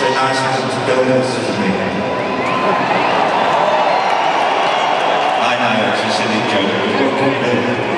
So nice of them to build this for me. I know, it's a silly joke, but what can you do?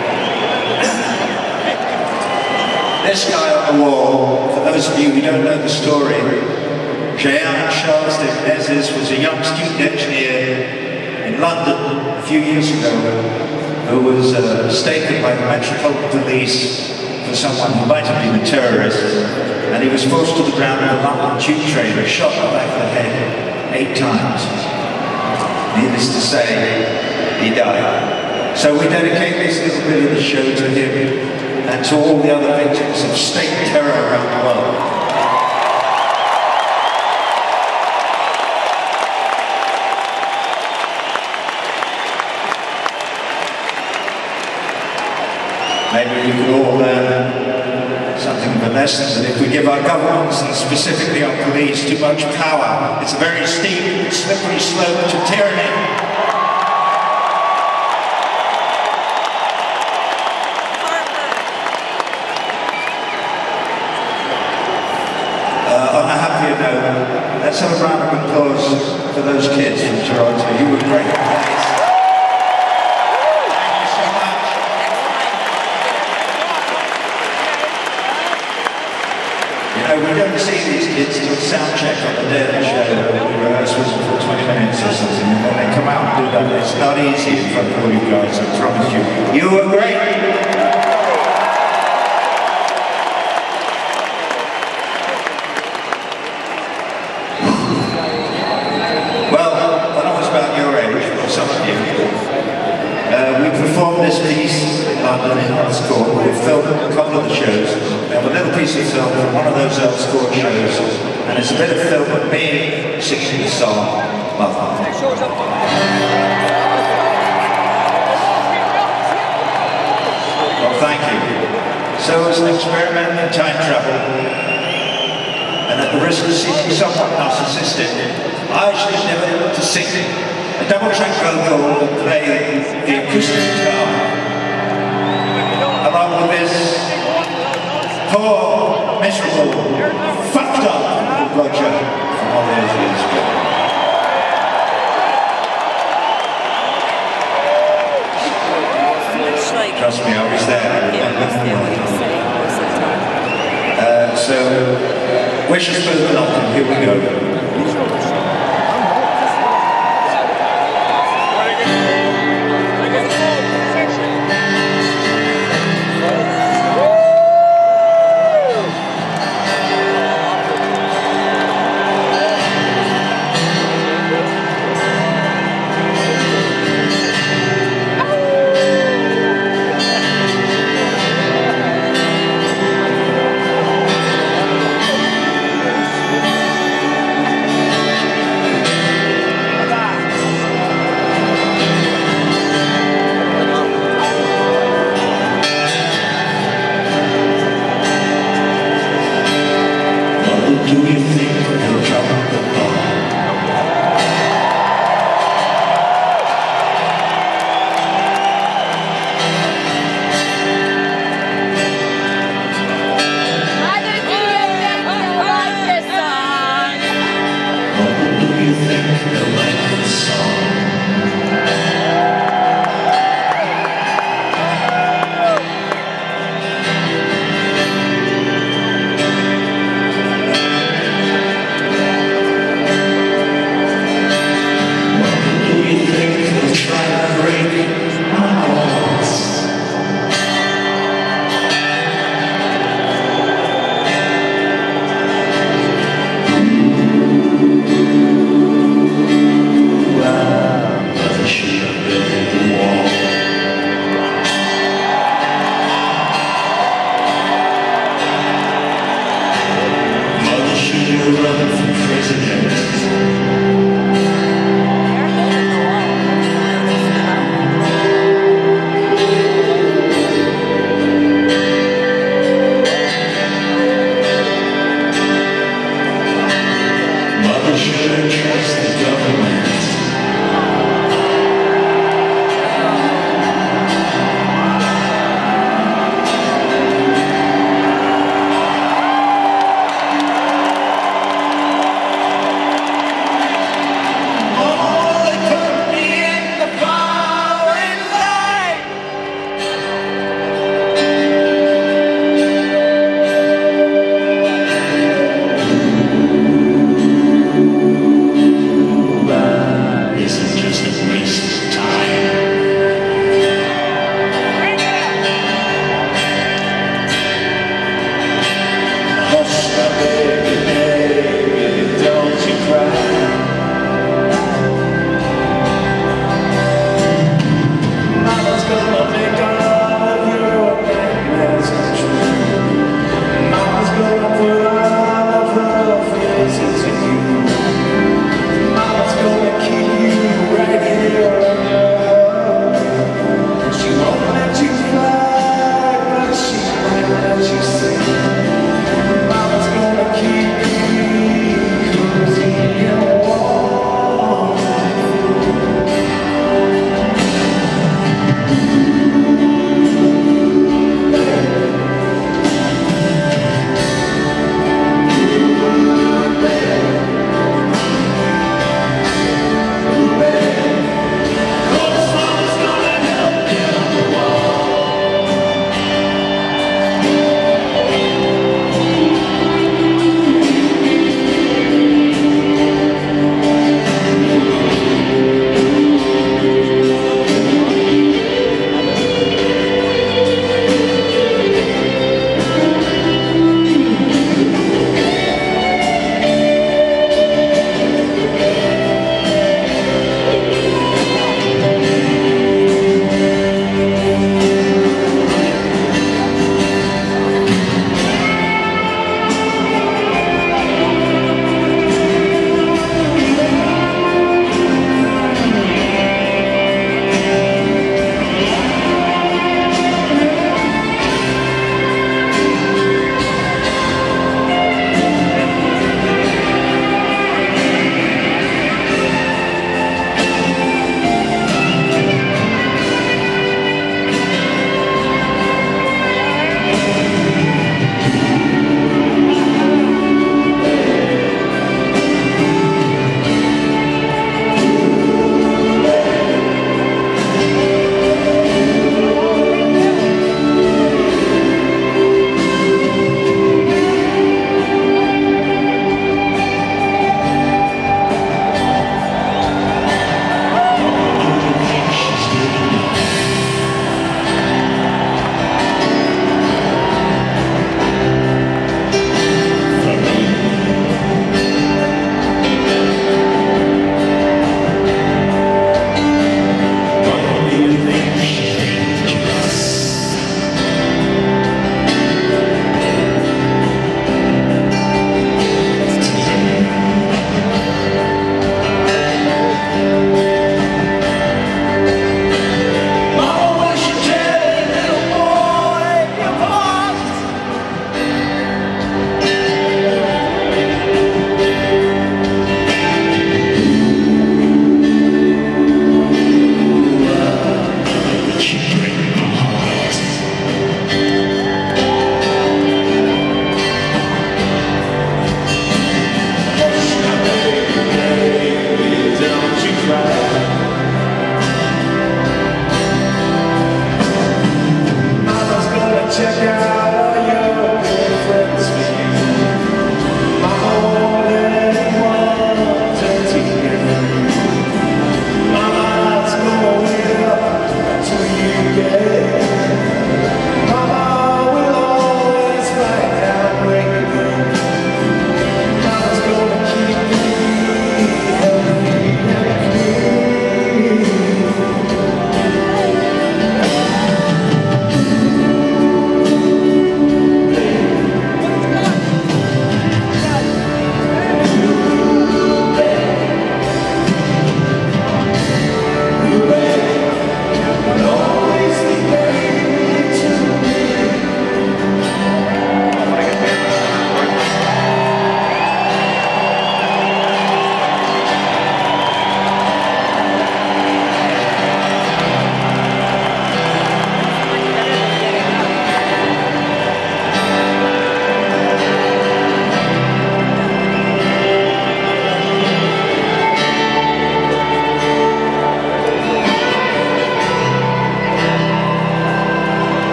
This guy on the wall, for those of you who don't know the story, Charles de Menezes was a young student engineer in London a few years ago who was stated by the Metropolitan Police for someone who might have been a terrorist, and he was forced to the ground in a London tube train and shot in the back of the head 8 times. Needless to say, he died. So we dedicate this little bit of the show to him and to all the other victims of state terror around the world. Maybe we could all learn something of a lesson that if we give our governments, and specifically our police, too much power, it's a very steep and slippery slope to tyranny. On a happier note, let's have a round of applause for those kids from Toronto. You were great. We don't see these kids do a sound check on the day of the show. We rehearse with them for 20 minutes or something, and then they come out and do that. It's not easy in front of all you guys, I promise you. You were great! Well, when I was about your age, or some of you, we performed this piece in London in Earl's Court. We filmed a couple of the shows. We have a little piece of film from one of those Earl's Court shows, and it's a bit of film of me singing the song, Mother. Well, thank you. So it's an experiment in time travel, and at the risk of seeming somewhat narcissistic, I actually never to sing a double-track vocal and play the acoustic guitar, along with this poor, miserable, fucked up Roger from all those years ago. Trust me, I was there. So, wish us both luck, and here we go. Do you think